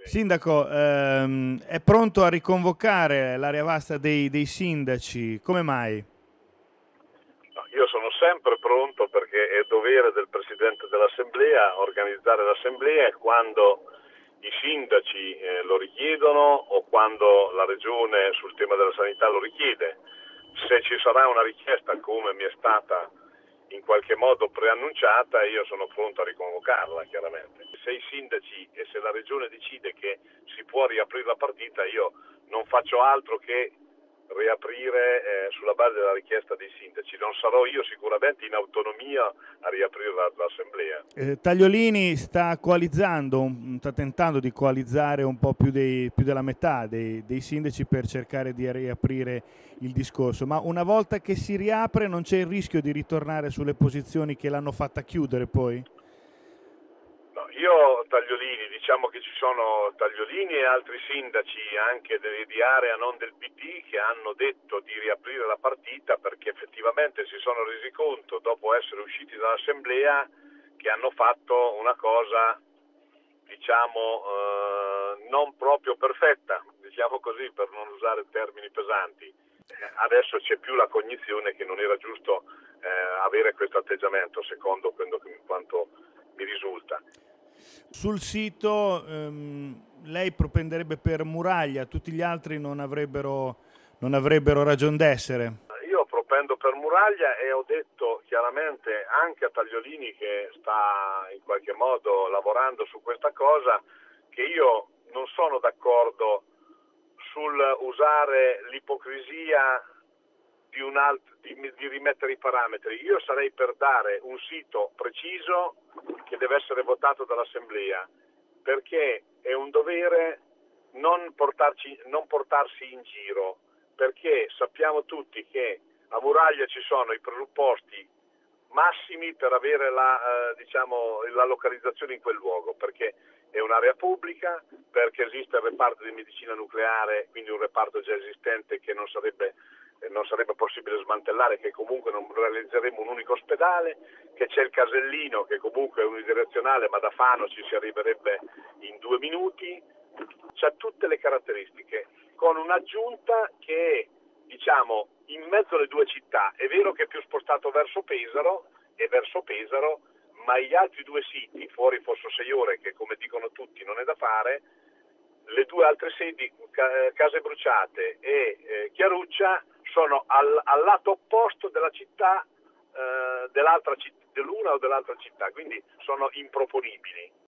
Sindaco, è pronto a riconvocare l'area vasta dei sindaci? Come mai? No, io sono sempre pronto perché è dovere del Presidente dell'Assemblea organizzare l'Assemblea quando i sindaci lo richiedono o quando la Regione sul tema della sanità lo richiede. Se ci sarà una richiesta come mi è stata in qualche modo preannunciata, io sono pronto a riconvocarla chiaramente. Se i sindaci e se la Regione decide che si può riaprire la partita, io non faccio altro che riaprire sulla base della richiesta dei sindaci. Non sarò io sicuramente in autonomia a riaprire l'assemblea. Tagliolini sta coalizzando, sta tentando di coalizzare un po' più della metà dei sindaci per cercare di riaprire il discorso, ma una volta che si riapre non c'è il rischio di ritornare sulle posizioni che l'hanno fatta chiudere poi? No, io Tagliolini, diciamo che ci sono Tagliolini e altri sindaci anche di area non del PD che hanno detto di riaprire la partita perché effettivamente si sono resi conto dopo essere usciti dall'assemblea che hanno fatto una cosa diciamo non proprio perfetta, diciamo così per non usare termini pesanti. Adesso c'è più la cognizione che non era giusto avere questo atteggiamento secondo quanto mi risulta. Sul sito lei propenderebbe per Muraglia, tutti gli altri non avrebbero ragion d'essere. Io propendo per Muraglia e ho detto chiaramente anche a Tagliolini che sta in qualche modo lavorando su questa cosa che io non sono d'accordo sul usare l'ipocrisia di rimettere i parametri. Io sarei per dare un sito preciso che deve essere votato dall'Assemblea perché è un dovere non portarsi in giro, perché sappiamo tutti che a Muraglia ci sono i presupposti massimi per avere la localizzazione in quel luogo, perché è un'area pubblica, perché esiste il reparto di medicina nucleare, quindi un reparto già esistente che non sarebbe possibile smantellare, che comunque non realizzeremo un unico ospedale, che c'è il casellino che comunque è unidirezionale ma da Fano ci si arriverebbe in 2 minuti, c'ha tutte le caratteristiche, con un'aggiunta che è diciamo in mezzo alle due città. È vero che è più spostato verso Pesaro, ma gli altri due siti, fuori Fosso Seiore, che come dicono tutti non è da fare, le due altre sedi, Case Bruciate e Chiaruccia, sono al lato opposto della città, dell'una o dell'altra città, quindi sono improponibili.